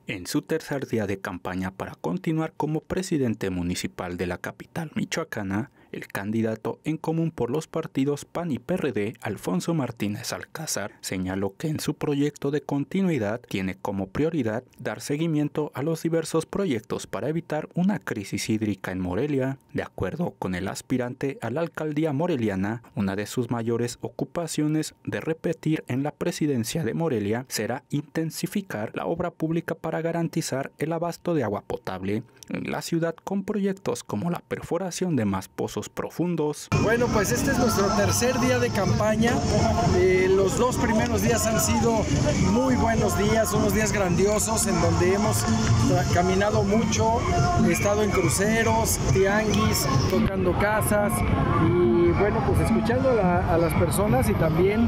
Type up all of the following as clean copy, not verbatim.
En su tercer día de campaña para continuar como presidente municipal de la capital michoacana, el candidato en común por los partidos PAN y PRD, Alfonso Martínez Alcázar, señaló que en su proyecto de continuidad tiene como prioridad dar seguimiento a los diversos proyectos para evitar una crisis hídrica en Morelia. De acuerdo con el aspirante a la alcaldía moreliana, una de sus mayores ocupaciones de repetir en la presidencia de Morelia será intensificar la obra pública para garantizar el abasto de agua potable en la ciudad con proyectos como la perforación de más pozos profundos. Bueno, pues este es nuestro tercer día de campaña. Los dos primeros días han sido muy buenos días, unos días grandiosos en donde hemos caminado mucho, estado en cruceros, tianguis, tocando casas y bueno, pues escuchando a las personas y también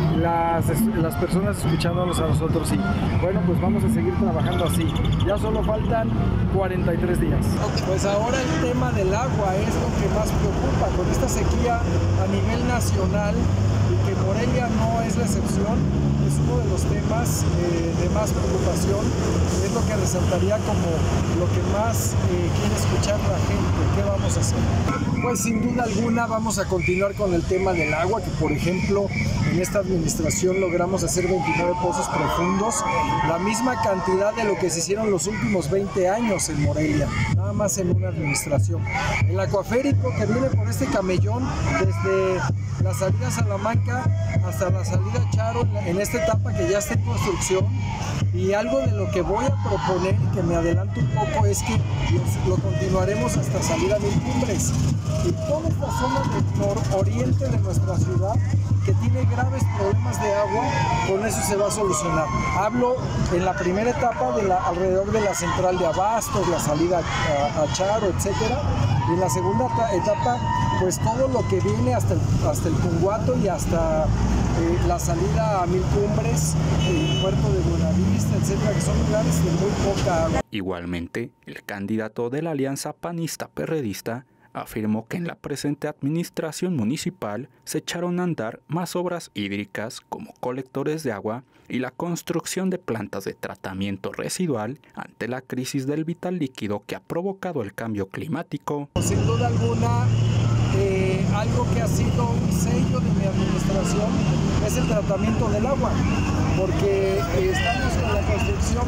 las personas escuchándonos a nosotros. Y bueno, pues vamos a seguir trabajando así. Ya solo faltan 43 días. Pues ahora el tema del agua es lo que más preocupa con esta sequía a nivel nacional y que Morelia no es la excepción. Es uno de los temas de más preocupación, es lo que resaltaría como lo que más quiere escuchar la gente. ¿Qué vamos a hacer? Pues sin duda alguna vamos a continuar con el tema del agua, que por ejemplo en esta administración logramos hacer 29 pozos profundos, la misma cantidad de lo que se hicieron los últimos 20 años en Morelia, nada más en una administración. El acuaférico que viene por este camellón desde la salida Salamanca hasta la salida Charo, en esta etapa que ya está en construcción, y algo de lo que voy a proponer y que me adelanto un poco es que lo continuaremos hasta salir a Mil Cumbres y toda esta zona del nororiente de nuestra ciudad que tiene graves problemas de agua, con eso se va a solucionar. Hablo en la primera etapa alrededor de la central de Abastos, la salida a Charo, etcétera, y en la segunda etapa pues todo lo que viene hasta el Punguato y hasta la salida a Mil Cumbres, el puerto de Buenavista, etcétera, que son lugares de muy poca agua. Igualmente, el candidato de la alianza panista-perredista afirmó que en la presente administración municipal se echaron a andar más obras hídricas como colectores de agua y la construcción de plantas de tratamiento residual ante la crisis del vital líquido que ha provocado el cambio climático. Sin duda alguna, algo que ha sido un sello de mi administración es el tratamiento del agua, porque estamos con la construcción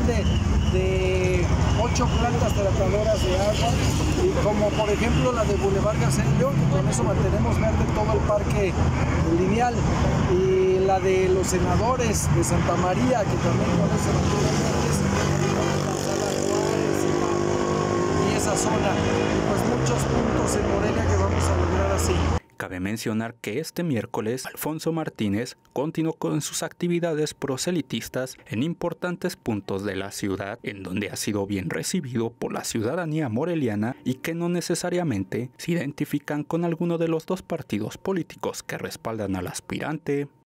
de 8 plantas tratadoras de agua, y como por ejemplo la de Boulevard Garcello, que con eso mantenemos verde todo el parque lineal, y la de los senadores de Santa María, que también con eso mantenemos verdes, y esa zona, y pues muchos puntos en Morelia que vamos a lograr así. Cabe mencionar que este miércoles Alfonso Martínez continuó con sus actividades proselitistas en importantes puntos de la ciudad, en donde ha sido bien recibido por la ciudadanía moreliana y que no necesariamente se identifican con alguno de los dos partidos políticos que respaldan al aspirante.